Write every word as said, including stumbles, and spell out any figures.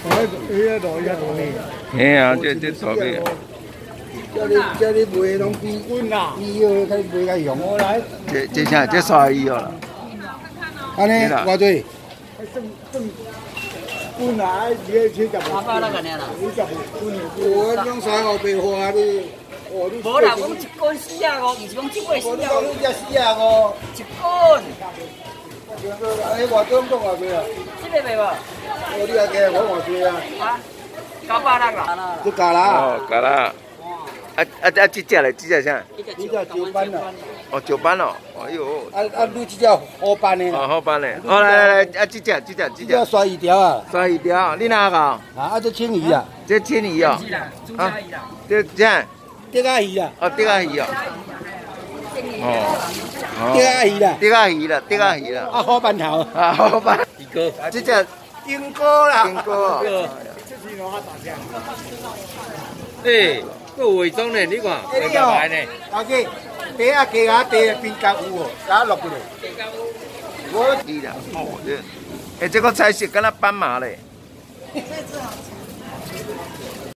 嘿啊，这这大尾。 叫你叫你卖拢比比药较卖较凶。 这这啥？这啥鱼哦啦？ 安尼偌济？本来你去十五。八百那个呢啦？你十五，我讲三五百花你。 无啦，我一斤四啊五，唔是讲一斤四啊五。 你只四啊五。 一斤。 安尼偌多讲偌济啊？ 这个袂无？ 我你也加我偌济啊？ 啊，九百六啦。 你加啦？ 哦，加啦。啊啊啊！这只嘞，这只啥？ 你叫九班啦。 哦，九班哦。哎呦。 啊啊！你这只好班的。 哦，好班嘞。哦，来来来，啊，这只这只这只。 这刷鱼条啊。 刷鱼条，你哪个？啊， 啊，这青鱼啊。 这青鱼哦。啊。这这。 蝶仔鱼啊。 哦，蝶仔鱼哦。哦。 蝶仔鱼啦。 蝶仔鱼啦，蝶仔鱼啦。 啊，好班头。 啊，好班。 一哥。 这只金哥啦。 金哥。 对。个伪装呢？你看，伪装牌呢？ 老弟，地啊地啊地边角有哦，打落过来。 我知啦，哦这，哎这个菜色敢若斑马嘞。